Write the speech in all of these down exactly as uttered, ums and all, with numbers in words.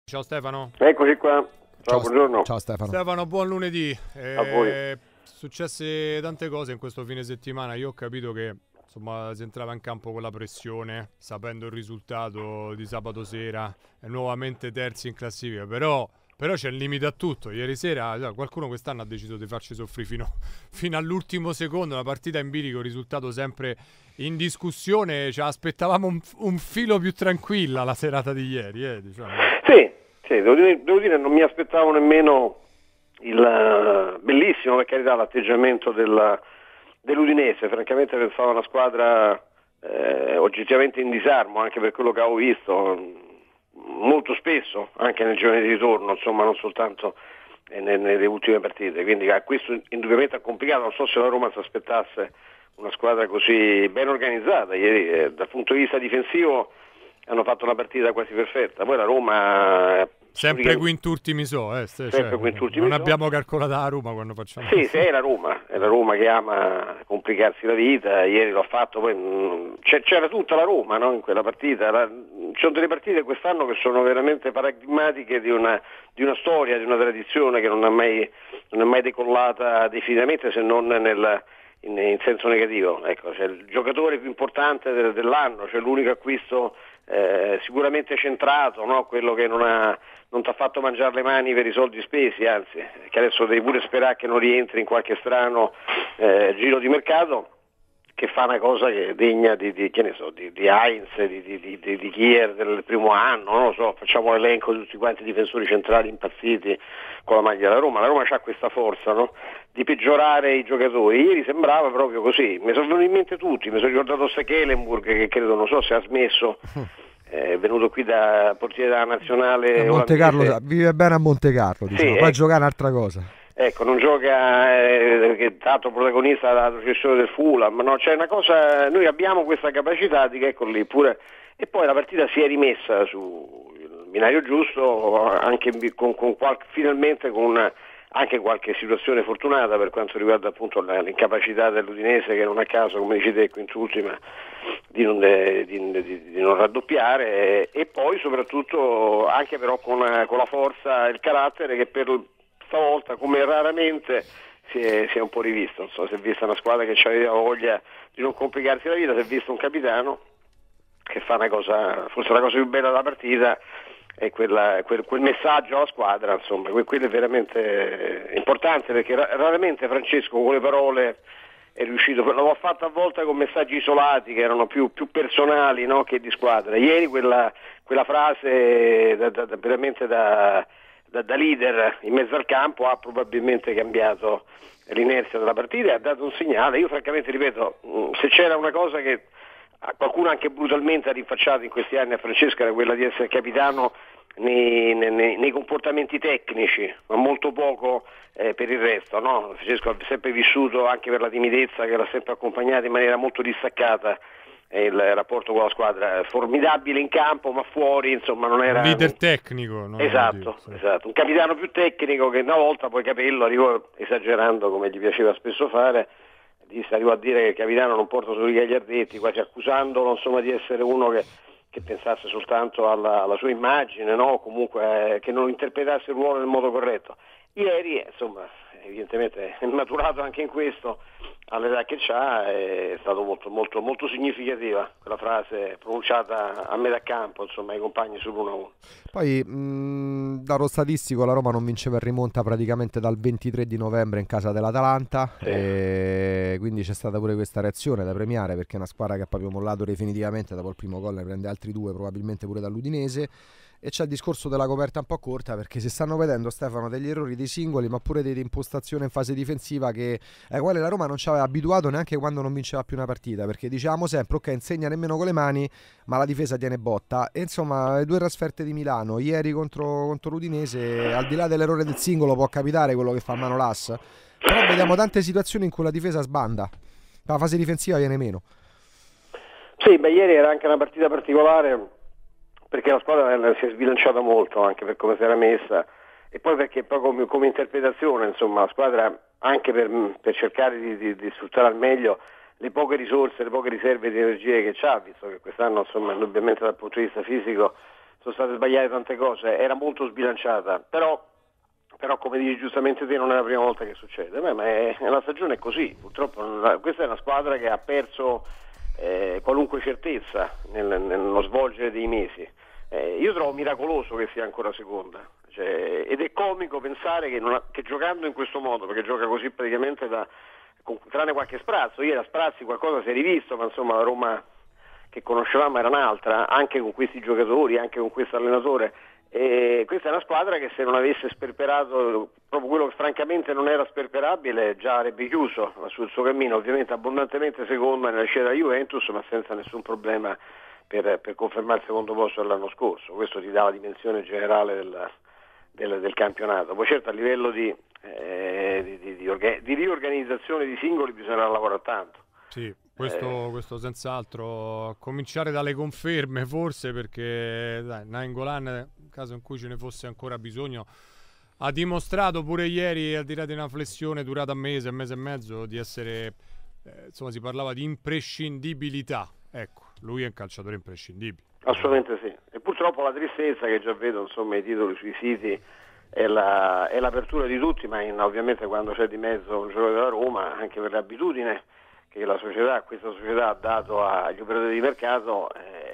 Ciao Stefano. Eccoci qua. Ciao, Ciao, buongiorno. Ciao Stefano. Stefano, buon lunedì. Eh, A voi. Successe tante cose in questo fine settimana. Io ho capito che insomma si entrava in campo con la pressione, sapendo il risultato di sabato sera, e nuovamente terzi in classifica. Però, però c'è il limite a tutto. Ieri sera cioè, qualcuno quest'anno ha deciso di farci soffrire fino, fino all'ultimo secondo. Una partita in bilico, risultato sempre in discussione. Cioè, aspettavamo un, un filo più tranquilla la serata di ieri. Eh, diciamo. Sì, sì devo, dire, devo dire non mi aspettavo nemmeno il uh, bellissimo, per carità, l'atteggiamento del, dell'Udinese. Francamente pensavo a una squadra eh, oggettivamente in disarmo, anche per quello che avevo visto molto spesso, anche nel giorno di ritorno, insomma, non soltanto nelle, nelle ultime partite. Quindi eh, questo indubbiamente ha complicato. Non so se la Roma si aspettasse una squadra così ben organizzata. Ieri eh, dal punto di vista difensivo hanno fatto una partita quasi perfetta. Poi la Roma eh, sempre quintultimi so, eh, se, sempre cioè, quintultimi non so. abbiamo calcolato la Roma quando facciamo. Sì, sì, è la Roma, è la Roma che ama complicarsi la vita. Ieri l'ho fatto, poi mh, c'era tutta la Roma, no, in quella partita. La, ci sono delle partite quest'anno che sono veramente paradigmatiche di una, di una storia, di una tradizione che non è mai, non è mai decollata definitivamente, se non nel In, in senso negativo. Ecco, c'è il giocatore più importante del, dell'anno, c'è l'unico acquisto eh, sicuramente centrato, no? Quello che non ha non ti ha fatto mangiare le mani per i soldi spesi, anzi, che adesso devi pure sperare che non rientri in qualche strano eh, giro di mercato, che fa una cosa che è degna di, di che ne so, di, di Heinz, di, di, di, di Kier del primo anno, non lo so, facciamo l'elenco di tutti quanti i difensori centrali impazziti con la maglia della Roma. La Roma ha questa forza, no? Di peggiorare i giocatori. Ieri sembrava proprio così, mi sono venuti in mente tutti, mi sono ricordato Stekelenburg, che credo, non so se ha smesso, è venuto qui da portiere della nazionale a Monte Carlo, olandese. vive bene a Monte Carlo, diciamo. Sì, Poi ecco. giocare un'altra cosa. Ecco, non gioca, eh, che è stato protagonista della processione del Fulham, no? C'è una cosa, noi abbiamo questa capacità di che ecco lì pure, e poi la partita si è rimessa sul binario giusto, anche con, con qualche, finalmente con una, anche qualche situazione fortunata per quanto riguarda appunto l'incapacità dell'Udinese, che non a caso, come dici te, quintultima, di non, di, di, di non raddoppiare, e, e poi soprattutto anche però con, con la forza e il carattere che per stavolta, come raramente, si è, si è un po' rivisto. Non so, si è vista una squadra che aveva voglia di non complicarsi la vita, si è visto un capitano che fa una cosa, forse la cosa più bella della partita è quella, quel, quel messaggio alla squadra, insomma, quello è veramente importante, perché raramente Francesco con le parole è riuscito, l'avevo fatto a volte con messaggi isolati che erano più, più personali, no, che di squadra. Ieri quella, quella frase da, da, da, veramente da Da, da leader in mezzo al campo ha probabilmente cambiato l'inerzia della partita e ha dato un segnale. Io francamente ripeto, se c'era una cosa che qualcuno anche brutalmente ha rinfacciato in questi anni a Francesco, era quella di essere capitano nei, nei, nei comportamenti tecnici, ma molto poco eh, per il resto, no? Francesco ha sempre vissuto, anche per la timidezza che l'ha sempre accompagnata, in maniera molto distaccata il rapporto con la squadra, formidabile in campo, ma fuori insomma non era un leader tecnico, no? Esatto, Sì. esatto, un capitano più tecnico che una volta, poi Capello arrivò, esagerando come gli piaceva spesso fare, arrivò a dire che il capitano non porta solo i gagliardetti, quasi accusandolo insomma di essere uno che, che pensasse soltanto alla, alla sua immagine, no? Comunque eh, che non interpretasse il ruolo nel modo corretto. Ieri insomma evidentemente è maturato anche in questo, all'età che c'ha, è stato molto molto molto significativa quella frase pronunciata a metà campo, insomma, ai compagni sull'uno a uno. Poi mh, dato statistico, la Roma non vinceva in rimonta praticamente dal ventitré di novembre in casa dell'Atalanta, Sì. E quindi c'è stata pure questa reazione da premiare, perché è una squadra che ha proprio mollato definitivamente dopo il primo gol, ne prende altri due probabilmente pure dall'Udinese. E c'è il discorso della coperta un po' corta, perché si stanno vedendo, Stefano, degli errori dei singoli, ma pure di impostazione in fase difensiva che, ai quali la Roma non ci aveva abituato neanche quando non vinceva più una partita, perché dicevamo sempre ok, insegna nemmeno con le mani, ma la difesa tiene botta. E insomma, le due trasferte di Milano ieri contro, contro l'Udinese, al di là dell'errore del singolo, può capitare quello che fa Manolas, però vediamo tante situazioni in cui la difesa sbanda, la fase difensiva viene meno. Sì, beh, ieri era anche una partita particolare, perché la squadra si è sbilanciata molto anche per come si era messa, e poi perché poi come, come interpretazione, insomma, la squadra anche per, per cercare di, di, di sfruttare al meglio le poche risorse, le poche riserve di energie che c'ha, visto che quest'anno insomma indubbiamente dal punto di vista fisico sono state sbagliate tante cose, era molto sbilanciata, però, però come dici giustamente te non è la prima volta che succede. Beh, ma è, la stagione è così, purtroppo questa è una squadra che ha perso eh, qualunque certezza nel, nello svolgere dei mesi. Eh, io trovo miracoloso che sia ancora seconda, cioè, ed è comico pensare che, non ha, che giocando in questo modo, perché gioca così praticamente da, con, tranne qualche sprazzo, ieri a sprazzi qualcosa si è rivisto, ma insomma la Roma che conoscevamo era un'altra, anche con questi giocatori, anche con questo allenatore. E questa è una squadra che se non avesse sperperato proprio quello che francamente non era sperperabile già avrebbe chiuso sul suo cammino, ovviamente abbondantemente seconda nella scelta della Juventus, ma senza nessun problema per, per confermare il secondo posto dell'anno scorso. Questo ti dà la dimensione generale del, del, del campionato. Poi certo a livello di, eh, di, di, di, orga- di riorganizzazione di singoli bisognerà lavorare tanto. Sì, questo, eh. questo senz'altro, cominciare dalle conferme forse, perché dai, Nainggolan, nel caso in cui ce ne fosse ancora bisogno, ha dimostrato pure ieri, al di là di una flessione durata un mese, un mese e mezzo, di essere, eh, insomma si parlava di imprescindibilità. Ecco, lui è un calciatore imprescindibile. Assolutamente sì, e purtroppo la tristezza che già vedo insomma i titoli sui siti è, la, è l'apertura di tutti, ma in, ovviamente quando c'è di mezzo un giocatore della Roma, anche per l'abitudine che la società, questa società ha dato agli operatori di mercato, eh,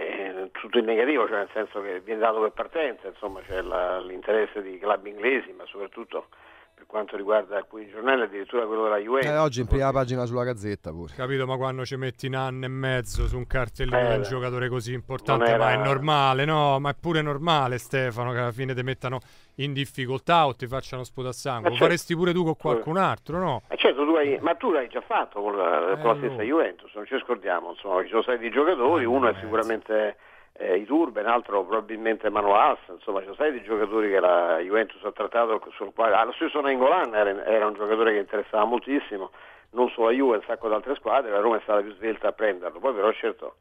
è tutto in negativo, cioè nel senso che viene dato per partenza, insomma c'è la, l'interesse di club inglesi, ma soprattutto per quanto riguarda alcuni giornali addirittura quello della Juventus. Eh, oggi in prima pagina sulla Gazzetta pure. Capito, ma quando ci metti un anno e mezzo su un cartellino eh, un giocatore così importante, era... ma è normale, no? Ma è pure normale, Stefano, che alla fine ti mettano in difficoltà o ti facciano sputasangue. Lo certo. faresti pure tu con qualcun altro, no? Eh certo, tu hai, ma tu l'hai già fatto con la, eh, con la stessa Juventus, non ci scordiamo, insomma, ci sono stati giocatori, uno è sicuramente eh, Iturbe, un altro probabilmente Manolas, insomma ci sono stati dei giocatori che la Juventus ha trattato sul quale, ah, lo stesso Nainggolan era, era un giocatore che interessava moltissimo, non solo a Juve, un sacco di altre squadre, la Roma è stata più svelta a prenderlo, poi però certo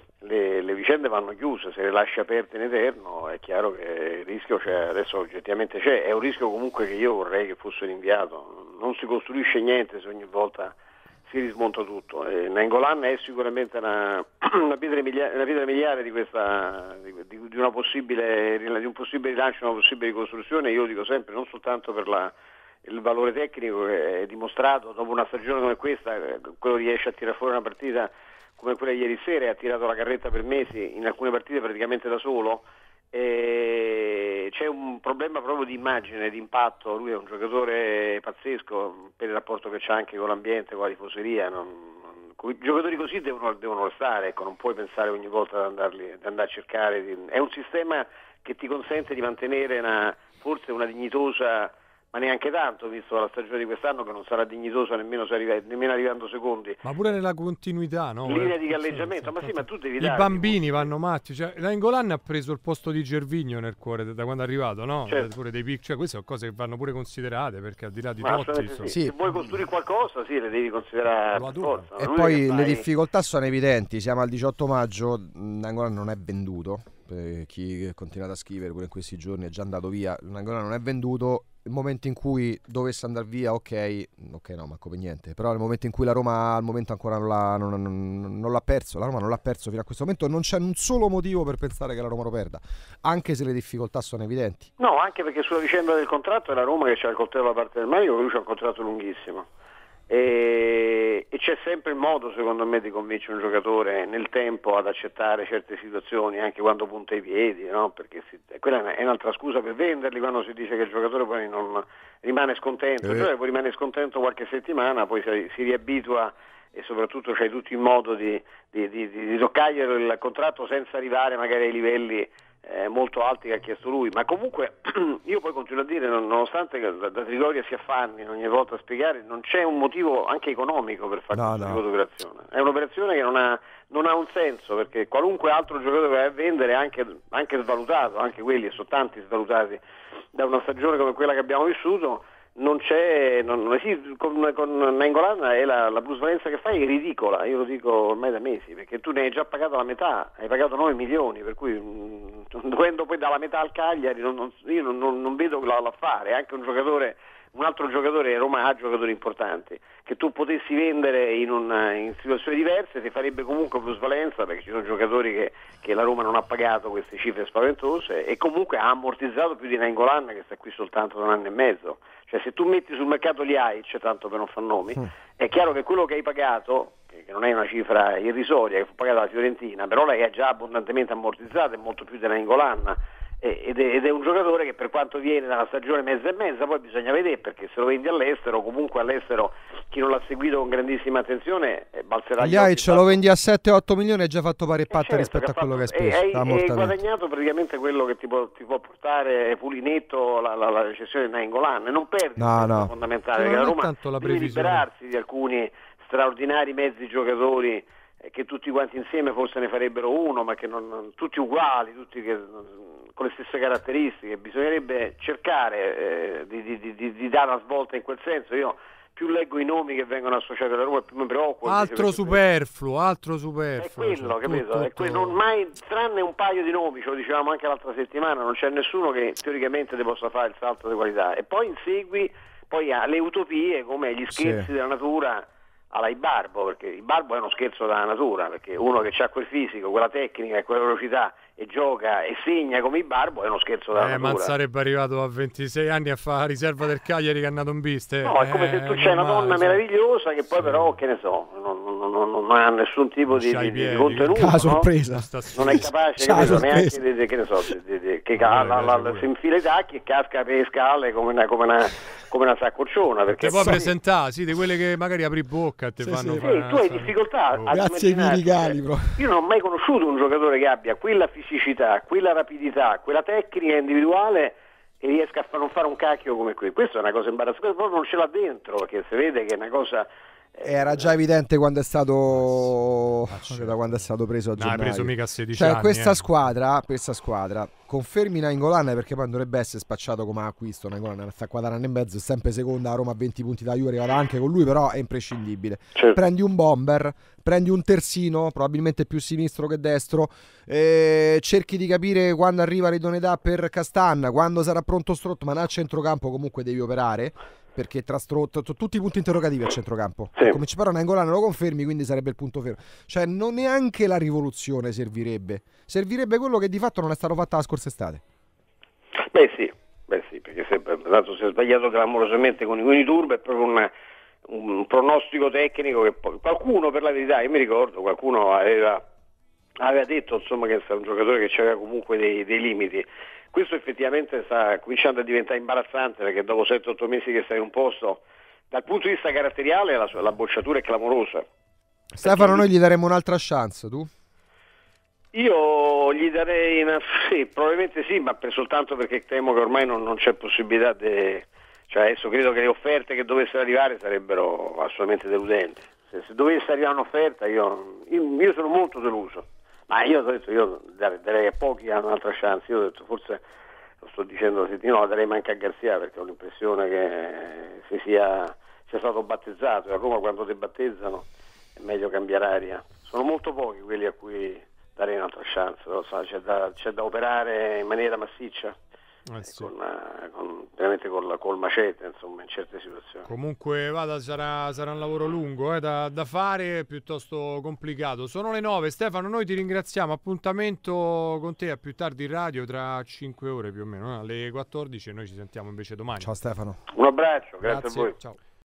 le, le vicende vanno chiuse, se le lasci aperte in eterno è chiaro che il rischio c'è, adesso oggettivamente c'è, è un rischio comunque che io vorrei che fosse rinviato, non si costruisce niente se ogni volta si rismonta tutto. E Nainggolan è sicuramente una, una pietra miliare, una pietra miliare di questa di, di, una possibile di un possibile rilancio, una possibile ricostruzione. Io lo dico sempre, non soltanto per la, il valore tecnico che è dimostrato dopo una stagione come questa, quello riesce a tirare fuori una partita come quella di ieri sera, ha tirato la carretta per mesi in alcune partite praticamente da solo. E c'è un problema proprio di immagine, di impatto. Lui è un giocatore pazzesco per il rapporto che c'ha anche con l'ambiente, con la tifoseria. Non, non, i giocatori così devono, devono restare, ecco, non puoi pensare ogni volta di andarli, di andare a cercare di, è un sistema che ti consente di mantenere una, forse una dignitosa, ma neanche tanto, visto la stagione di quest'anno, che non sarà dignitosa nemmeno, se arriva, nemmeno arrivando secondi. Ma pure nella continuità, no? Linea di galleggiamento, ma sì, ma tu devi dare. I bambini vanno matti, cioè Nainggolan ha preso il posto di Gervinho nel cuore da quando è arrivato, no? Certo. Pure dei pic- cioè queste sono cose che vanno pure considerate, perché al di là di ma Totti, sì. Sì. Se vuoi costruire qualcosa, sì, le devi considerare per forza. E Lui poi fai... le difficoltà sono evidenti, siamo al diciotto maggio, Nainggolan non è venduto, per chi ha continuato a scrivere pure in questi giorni è già andato via, Nainggolan non è venduto. Il momento in cui dovesse andare via, ok, ok no, manco per niente, però nel momento in cui la Roma al momento ancora non l'ha, non, non, non l'ha perso, la Roma non l'ha perso fino a questo momento, non c'è un solo motivo per pensare che la Roma lo perda, anche se le difficoltà sono evidenti. No, anche perché sulla vicenda del contratto è la Roma che c'ha il coltello da parte del manico, lui c'ha un contratto lunghissimo. E, e c'è sempre il modo, secondo me, di convincere un giocatore nel tempo ad accettare certe situazioni, anche quando punta i piedi, no? Perché si, quella è un'altra scusa per venderli, quando si dice che il giocatore poi non rimane scontento, eh. il giocatore poi rimane scontento qualche settimana, poi si, si riabitua e soprattutto c'hai tutto il modo di, di, di, di toccarglielo il contratto senza arrivare magari ai livelli Eh, molto alti che ha chiesto lui, ma comunque io poi continuo a dire, nonostante che da, da Trigoria si affanni ogni volta a spiegare, non c'è un motivo anche economico per fare no, questo no. tipo di operazione, è un'operazione che non ha, non ha un senso, perché qualunque altro giocatore che vai a vendere, anche, anche svalutato, anche quelli, sono tanti svalutati da una stagione come quella che abbiamo vissuto, non c'è, non, non esiste, con, con Nainggolan è la, la plusvalenza che fai è ridicola, io lo dico ormai da mesi, perché tu ne hai già pagato la metà, hai pagato nove milioni, per cui mh, dovendo poi dalla metà al Cagliari non, non, io non, non, non vedo l'affare, è anche un giocatore un altro giocatore, Roma ha giocatori importanti, che tu potessi vendere in, una, in situazioni diverse, ti farebbe comunque plusvalenza, perché ci sono giocatori che, che la Roma non ha pagato queste cifre spaventose e comunque ha ammortizzato più di Nainggolan, che sta qui soltanto da un anno e mezzo. Cioè se tu metti sul mercato gli Aic, tanto per non far nomi, mm. è chiaro che quello che hai pagato, che non è una cifra irrisoria, che fu pagata la Fiorentina, però lei è già abbondantemente ammortizzata, è molto più di Nainggolan, ed è, ed è un giocatore che per quanto viene da una stagione mezza e mezza, poi bisogna vedere, perché se lo vendi all'estero, comunque all'estero chi non l'ha seguito con grandissima attenzione eh, balzerà gli occhi. Ce lo vendi a sette otto milioni e hai già fatto pari e patta, certo, rispetto a quello che hai speso. E hai guadagnato praticamente quello che ti può, ti può portare pulinetto la, la, la recessione di Nainggolan, e non perdi no, no. fondamentale, no, perché la Roma tanto la deve liberarsi di alcuni straordinari mezzi giocatori eh, che tutti quanti insieme forse ne farebbero uno, ma che non, non tutti uguali, tutti che con le stesse caratteristiche. Bisognerebbe cercare eh, di, di, di, di dare una svolta in quel senso. Io più leggo i nomi che vengono associati alla Roma, più mi preoccupo. Altro superfluo, altro superfluo. È quello, cioè, capito? tutto, È que- non mai, tranne un paio di nomi, ce lo dicevamo anche l'altra settimana, non c'è nessuno che teoricamente ti possa fare il salto di qualità. E poi insegui poi alle utopie come gli scherzi sì. della natura alla Ibarbo, perché Ibarbo è uno scherzo della natura, perché uno che ha quel fisico, quella tecnica e quella velocità e gioca e segna come Ibarbo è uno scherzo della eh, natura. Ma sarebbe arrivato a ventisei anni a fare riserva del Cagliari che è nato in viste. No, è come eh, se tu c'hai una donna cioè... meravigliosa che poi sì. però, che ne so, non, non, non, non ha nessun tipo di, di, di contenuto, no? sorpresa. Non è capace capito, neanche di, di, che ne so, di, di, che no, la, la, la, si infila i tacchi e casca per le scale come una, come una, come una saccocciona. Perché che poi presentare, sì, di quelle che magari apri bocca e ti sì, fanno sì. fare. Sì, tu hai difficoltà oh, a grazie ai bro. Io non ho mai conosciuto un giocatore che abbia quella fisicità, quella rapidità, quella tecnica individuale e riesca a non fare un cacchio come qui. Questa è una cosa imbarazzante, proprio non ce l'ha dentro, perché si vede che è una cosa... Era già evidente quando è stato ah, certo. da quando è stato preso a gennaio. No, hai preso mica a sedici cioè, anni. questa eh. squadra, questa squadra confermi Nainggolan, perché poi dovrebbe essere spacciato come acquisto. Nainggolan sta qua da un anno e mezzo, è sempre seconda, a Roma a venti punti da Juve, arrivata anche con lui, però è imprescindibile. Certo. Prendi un bomber, prendi un terzino, probabilmente più sinistro che destro, eh, cerchi di capire quando arriva l'idoneità per Castanna, quando sarà pronto Strootman a centrocampo, comunque devi operare, perché tra Strott, tutti i punti interrogativi al centrocampo, sì. come ci però Nainggolan lo confermi, quindi sarebbe il punto fermo. Cioè non neanche la rivoluzione servirebbe, servirebbe quello che di fatto non è stato fatto la scorsa estate. Beh sì, beh sì, perché se, tanto si è sbagliato clamorosamente con i Quini Turbo, è proprio una, un pronostico tecnico che poi, qualcuno, per la verità, io mi ricordo, qualcuno aveva, aveva detto insomma che era un giocatore che aveva comunque dei, dei limiti. Questo effettivamente sta cominciando a diventare imbarazzante, perché dopo sette otto mesi che stai in un posto, dal punto di vista caratteriale la, la bocciatura è clamorosa. Stefano, noi gli daremo un'altra chance, tu? Io gli darei una, sì, probabilmente sì, ma per, soltanto perché temo che ormai non, non c'è possibilità di, cioè adesso credo che le offerte che dovessero arrivare sarebbero assolutamente deludenti. Se, se dovesse arrivare un'offerta io, io, io sono molto deluso. Ma io ho detto, io darei a pochi un'altra chance, io ho detto, forse lo sto dicendo, no, la darei anche a Garzia, perché ho l'impressione che si sia, sia stato battezzato, e a Roma quando ti battezzano è meglio cambiare aria. Sono molto pochi quelli a cui darei un'altra chance, lo so, c'è, da, c'è da operare in maniera massiccia. Eh sì. con, con, veramente col, col macete, insomma, in certe situazioni. Comunque vada, sarà, sarà un lavoro lungo eh, da, da fare, piuttosto complicato. Sono le nove, Stefano, noi ti ringraziamo, appuntamento con te a più tardi in radio tra cinque ore più o meno, eh? Alle quattordici, e noi ci sentiamo invece domani. Ciao Stefano. Un abbraccio, grazie, grazie. a voi. Ciao.